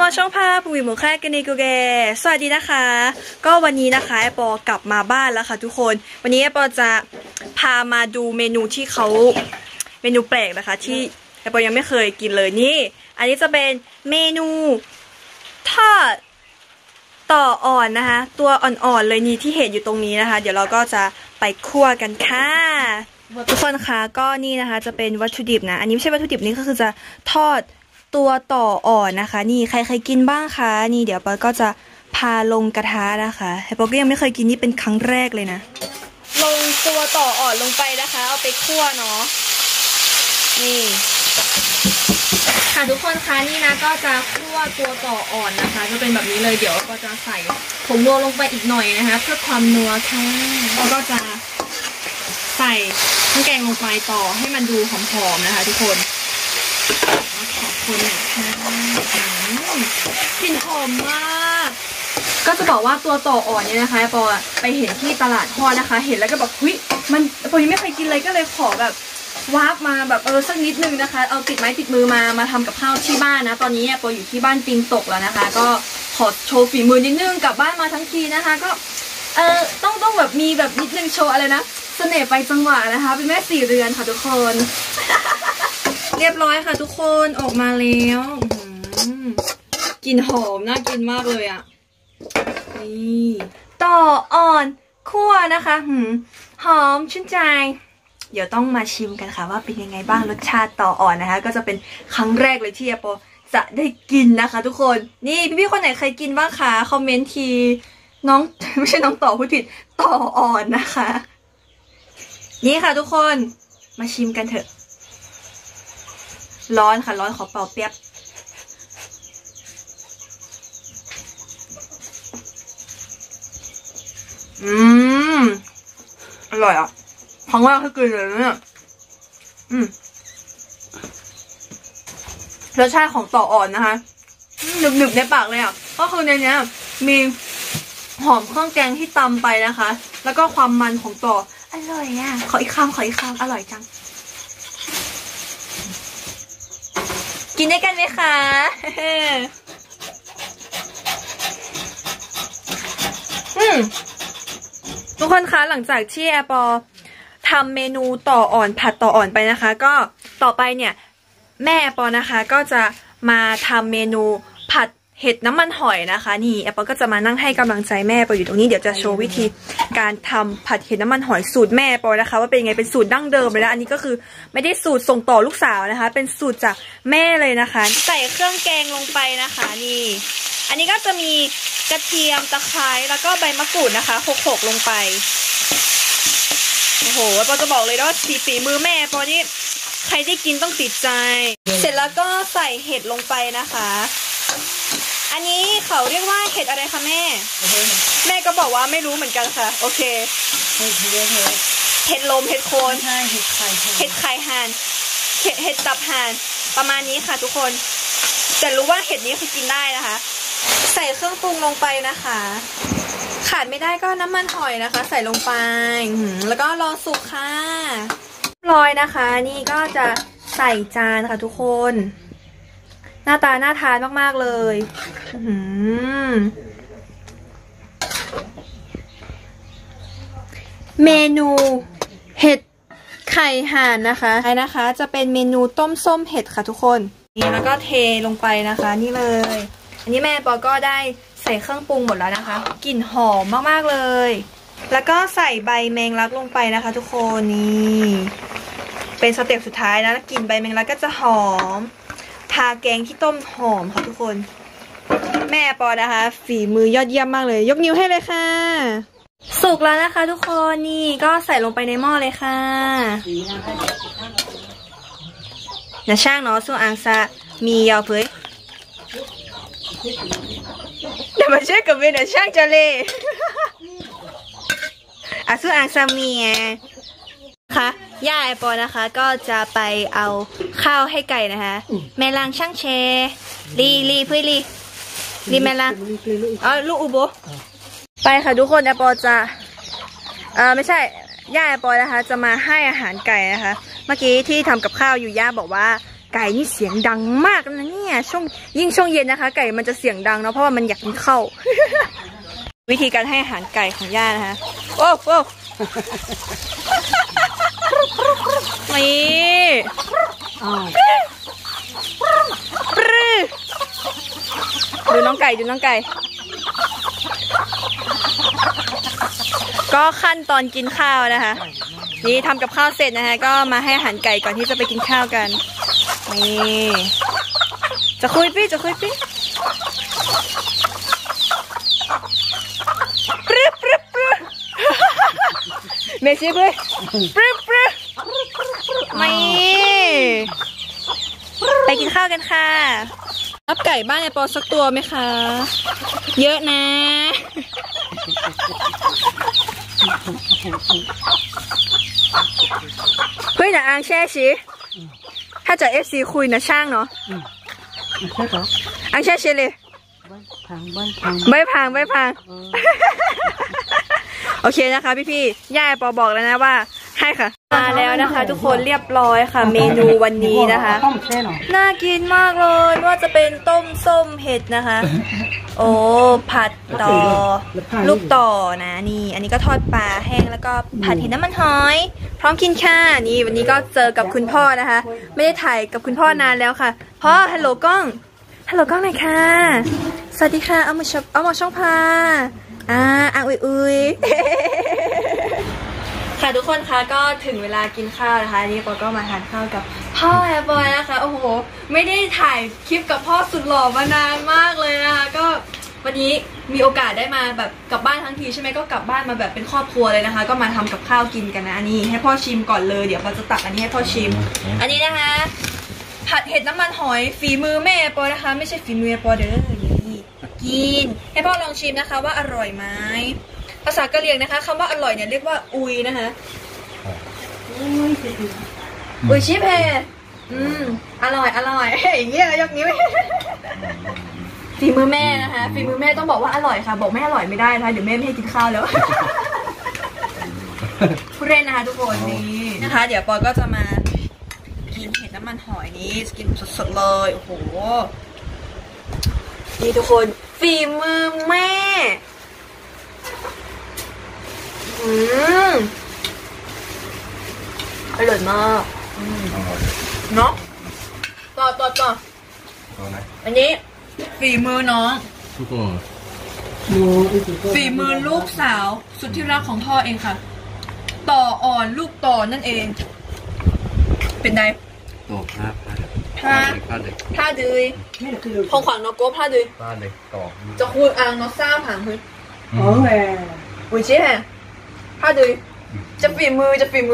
ช่องภาพปุ๋ยหมูแค่กันในกูเกสวัสดีนะคะก็วันนี้นะคะแอปปอกลับมาบ้านแล้วค่ะทุกคนวันนี้แอปปอจะพามาดูเมนูที่เขาเมนูแปลกนะคะที่แอปปอยังไม่เคยกินเลยนี่อันนี้จะเป็นเมนูทอดต่ออ่อนนะคะตัวอ่อนๆเลยนี่ที่เห็นอยู่ตรงนี้นะคะเดี๋ยวเราก็จะไปคั่วกันค่ะทุกคนคะก็นี่นะคะจะเป็นวัตถุดิบนะอันนี้ไม่ใช่วัตถุดิบนี่ก็คือจะทอดตัวต่ออ่อนนะคะนี่ใครเคยกินบ้างคะนี่เดี๋ยวปอยก็จะพาลงกระทะนะคะปอยก็ยังไม่เคยกินนี่เป็นครั้งแรกเลยนะลงตัวต่ออ่อนลงไปนะคะเอาไปคั่วเนาะนี่ค่ะทุกคนคะนี่นะก็จะคั่วตัวต่ออ่อนนะคะจะเป็นแบบนี้เลยเดี๋ยวก็จะใส่ผงนัวลงไปอีกหน่อยนะคะเพื่อความนัวค่ะแล้วก็จะใส่เครื่องแกงลงไปต่อให้มันดูหอมๆนะคะทุกคนขอบคุณค่ะกลิ่นหอมมากก็จะบอกว่าตัวต่ออ่อนเนี่ยนะคะปอไปเห็นที่ตลาดทอดนะคะเห็นแล้วก็แบบเฮ้ยมันปอยังไม่เคยกินเลยก็เลยขอแบบวาร์ปมาแบบสักนิดนึงนะคะเอาติดไม้ติดมือมาทำกับข้าวที่บ้านนะตอนนี้ปออยู่ที่บ้านปิงตกแล้วนะคะก็ขอโชว์ฝีมือนิดนึงกลับบ้านมาทั้งทีนะคะก็ต้องแบบมีแบบนิดนึงโชว์อะไรนะเสน่ห์ไปจังหวะนะคะเป็นแม่สี่เรือนค่ะทุกคน เรียบร้อยค่ะทุกคนออกมาแล้วกลิ่นหอมน่ากินมากเลยอ่ะนี่ต่ออ่อนคั่วนะคะหอมชื่นใจเดี๋ยวต้องมาชิมกันค่ะว่าเป็นยังไงบ้างรสชาติต่ออ่อนนะคะก็จะเป็นครั้งแรกเลยที่แอปเปิลจะได้กินนะคะทุกคนนี่พี่ๆคนไหนเคยกินบ้างคะคอมเมนต์ทีน้องไม่ใช่น้องต่อพูดผิดต่ออ่อนนะคะนี่ค่ะทุกคนมาชิมกันเถอะร้อนค่ะร้อนขอเป่าเปียบอร่อยอ่ะครั้งแรกที่กินเลยเนี่ยรสชาติของต่ออ่อนนะคะหนึบๆในปากเลยอ่ะก็คือในนี้มีหอมเครื่องแกงที่ตำไปนะคะแล้วก็ความมันของต่ออร่อยอ่ะขออีกคำอร่อยจังกินได้กันไหมคะทุกคนคะหลังจากที่แอปเปิลทำเมนูต่ออ่อนผัดต่ออ่อนไปนะคะก็ต่อไปเนี่ยแม่แอปเปิลนะคะก็จะมาทำเมนูผัดเห็ดน้ำมันหอยนะคะนี่แอปเปิลก็จะมานั่งให้กำลังใจแม่แอปเปิลอยู่ตรงนี้เดี๋ยวจะโชว์วิธีการทำผัดเห็ดน้ำมันหอยสูตรแม่แอปเปิลนะคะว่าเป็นยังไงเป็นสูตรดั้งเดิมเลยนะอันนี้ก็คือไม่ได้สูตรส่งต่อลูกสาวนะคะเป็นสูตรจากแม่เลยนะคะใส่เครื่องแกงลงไปนะคะนี่อันนี้ก็จะมีกระเทียมตะไคร้แล้วก็ใบมะกรูดนะคะโขกลงไปโอ้โหปอจะบอกเลยว่าฝีมือแม่ปอนี่ใครได้กินต้องติดใจเสร็จแล้วก็ใส่เห็ดลงไปนะคะอันนี้เขาเรียกว่าเห็ดอะไรคะแม่แม่ก็บอกว่าไม่รู้เหมือนกันค่ะโอเคเห็ดลมเห็ดโคนเห็ดไข่ห่านเห็ดตับห่านประมาณนี้ค่ะทุกคนแต่รู้ว่าเห็ดนี้คือกินได้นะคะใส่เครื่องปรุงลงไปนะคะขาดไม่ได้ก็น้ำมันหอยนะคะใส่ลงไปแล้วก็รอสุกค่ะลอยนะคะนี่ก็จะใส่จานค่ะทุกคนหน้าตาน่าทานมากๆเลยเมนูเห็ดไข่ห่านนะคะจะเป็นเมนูต้มส้มเห็ดค่ะทุกคนนี่แล้วก็เทลงไปนะคะนี่เลยอันนี้แม่ปอก็ได้ใส่เครื่องปรุงหมดแล้วนะคะกลิ่นหอมมากๆเลยแล้วก็ใส่ใบแมงลักลงไปนะคะทุกคนนี่เป็นสเต็ปสุดท้ายนะกลิ่นใบแมงลักก็จะหอมทาแกงที่ต้มหอมค่ะทุกคนแม่ปอนะคะฝีมือยอดเยี่ยมมากเลยยกนิ้วให้เลยค่ะสุกแล้วนะคะทุกคนนี่ก็ใส่ลงไปในหม้อเลยค่ะอย่าช่างเนาะส่วนอังซามียาวเผยเดี๋ยวมาช่วยกับเดี๋ยวช่างจะเล่ส่วนอังซามีค่ะย่าไอปอนะคะก็จะไปเอาข้าวให้ไก่นะคะแม่ลังช่างเชลีเพื่อลีแม่ลังลูกอุโบไปค่ะทุกคนไอปอจะไม่ใช่ย่าไอปอนะคะจะมาให้อาหารไก่นะคะเมื่อกี้ที่ทำกับข้าวอยู่ย่าบอกว่าไก่นี่เสียงดังมากนะเนี่ยยิ่งช่วงเย็นนะคะ ไก่มันจะเสียงดังเนาะเพราะว่ามันอยากกินข้าว วิธีการให้อาหารไก่ของย่านะคะโอ้โหนี่ดูน้องไก่ก็ขั้นตอนกินข้าวนะคะนี่ทำกับข้าวเสร็จนะคะก็มาให้อาหารไก่ก่อนที่จะไปกินข้าวกันนี่จะคุยปี้เมซี่เพื่อไม่ไปกินข้าวกันค่ะรับไก่บ้านไอปอสักตัวไหมคะเยอะนะเฮ้ยนะอังแช่ชิถ้าจะ FC คุยนะช่างเนาะอังแช่ชิเลยไม่พังโอเคนะคะพี่ย่าปอบอกแล้วนะว่าให้ค่ะมาแล้วนะคะทุกคนเรียบร้อยค่ะเมนูวันนี้นะคะน่ากินมากเลยไม่ว่าจะเป็นต้มส้มเห็ดนะคะโอ้ผัดต่อลูกต่อนะนี่อันนี้ก็ทอดปลาแห้งแล้วก็ผัดเห็ดน้ำมันหอยพร้อมกินค่ะนี่วันนี้ก็เจอกับคุณพ่อนะคะไม่ได้ถ่ายกับคุณพ่อนานแล้วค่ะพ่อฮัลโหลกล้องหน่อยค่ะสวัสดีค่ะเอามาช่องพาอุ้ยค่ะทุกคนคะก็ถึงเวลากินข้าวนะคะนี่ปอก็มาทานข้าวกับพ่อแอปบอยนะคะโอ้โหไม่ได้ถ่ายคลิปกับพ่อสุดหล่อมานานมากเลยนะคะก็วันนี้มีโอกาสได้มาแบบกลับบ้านทั้งทีใช่ไหมก็กลับบ้านมาแบบเป็นครอบครัวเลยนะคะก็มาทำกับข้าวกินกันนะอันนี้ให้พ่อชิมก่อนเลยเดี๋ยวปอจะตักอันนี้ให้พ่อชิมอันนี้นะคะผัดเห็ดน้ำมันหอยฝีมือแม่ปอนะคะไม่ใช่ฝีมือปอเด้อนี่กินให้พ่อลองชิมนะคะว่าอร่อยไหมภาษากะเหรี่ยงนะคะคำว่าอร่อยเนี่ยเรียกว่าอุยนะคะอุยชิเพอร่อยอย่างเงี้ยยกนิ้วฝีมือแม่นะคะฝีมือแม่ต้องบอกว่าอร่อยค่ะบอกไม่อร่อยไม่ได้นะคะเดี๋ยวแม่ไม่ให้กินข้าวแล้วพูดเล่นนะคะทุกคนนี่นะคะเดี๋ยวปอก็จะมากินเห็ดน้ำมันหอยนี้กินสดๆเลยโอ้โหนี่ทุกคนฝีมือแม่อร่อยมากเนาะต่ออันนี้ฝีมือน้องฝีมือลูกสาวสุดที่รักของพ่อเองค่ะต่ออ่อนลูกต่อนั่นเองเป็นไงต่อผ้าดืยของขวัญนกโก้ผ้าดืยต่อจะคุยอ่างนกซ่าผังคืออุ้ยเจ๊ผ้าดืยจะฝีมือ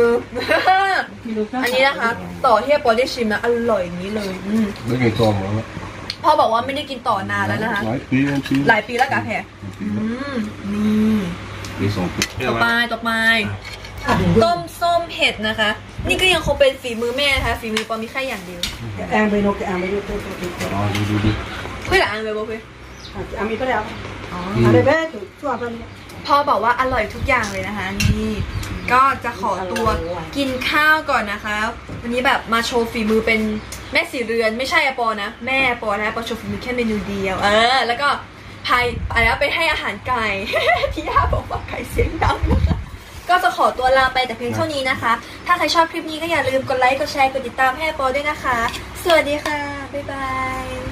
อันนี้นะคะต่อที่ปอได้ชิมนะอร่อยอย่างนี้เลยไม่เคยต่อมาแล้วพ่อบอกว่าไม่ได้กินต่อนานแล้วนะคะหลายปีแล้วกะแผ่นี่มี2 ปีต่อไปต้มส้มเห็ดนะคะนี่ก็ยังคงเป็นฝีมือแม่นะคะฝีมือปอมีแค่อย่างเดียวแองไปนกแองไปดูดูเพื่อหลังเลยบอกเพื่อมีก็แล้วอะไรแม่ชั่วไปพ่อบอกว่าอร่อยทุกอย่างเลยนะคะนี่ก็จะขอตัวกินข้าวก่อนนะคะวันนี้แบบมาโชว์ฝีมือเป็นแม่สีเรือนไม่ใช่ปอนะแม่ปอนะปอโชว์ฝีมือแค่เมนูเดียวแล้วก็พายแล้วไปให้อาหารไก่ที่ย่าบอกว่าไก่เสียงดังนะคะก็จะขอตัวลาไปแต่เพียงเท่านี้นะคะถ้าใครชอบคลิปนี้ก็อย่าลืมกดไลค์กดแชร์กดติดตามให้ปอด้วยนะคะสวัสดีค่ะบ๊ายบาย